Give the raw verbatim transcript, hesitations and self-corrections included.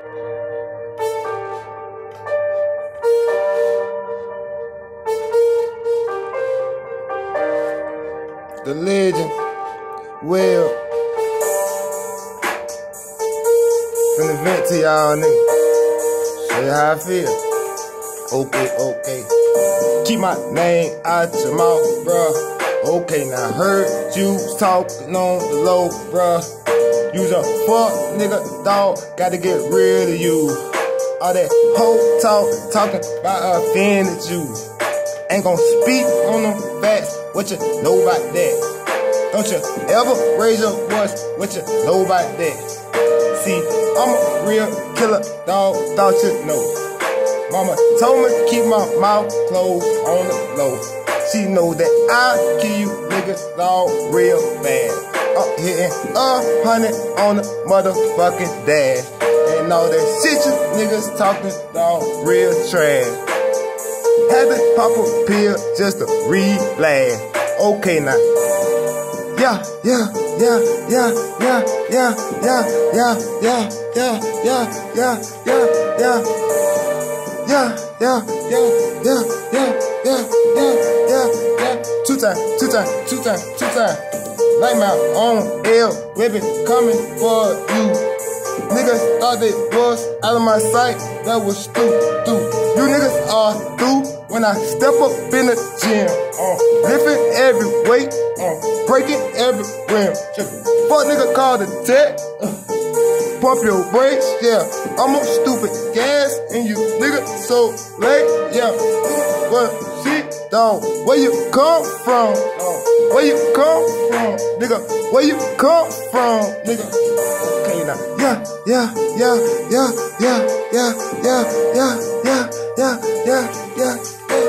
The legend, well, finna vent to y'all niggas. Show you how I feel. Okay, okay. Keep my name out your mouth, bruh. Okay, now heard you talking on the low, bruh. You's a fuck nigga, dog. Gotta get rid of you. All that hoe talk, talking about offended you. Ain't gon' speak on them facts. What you know about that? Don't you ever raise your voice. What you know about that? See, I'm a real killer, dog. Thought you know. Mama told me to keep my mouth closed on the low. She know that I kill you niggas, dog, real bad. I'm hitting a hundred on the motherfucking dash. And all that shit you niggas talking, dog, real trash. Had to pop a pill just to relax. Okay now. Yeah, yeah, yeah, yeah, yeah, yeah, yeah, yeah, yeah, yeah, yeah, yeah, yeah, yeah. Yeah, yeah, yeah, yeah, yeah, yeah, yeah, yeah, yeah. Two times, two times, two times, two times. Like my own L, whipping coming for you. Niggas thought they was out of my sight. That was stupid. You niggas are through when I step up in the gym. Uh, lifting every weight, uh, breaking every rim. Fuck nigga called the tech. Uh, Pump your brakes, yeah. I'm a stupid gas, and you nigga so late, yeah. But shit, dog, where you come from? Uh, where you come from, nigga? Where you come from, nigga? Okay now, yeah, yeah, yeah, yeah, yeah, yeah, yeah, yeah, yeah, yeah, yeah, yeah, yeah.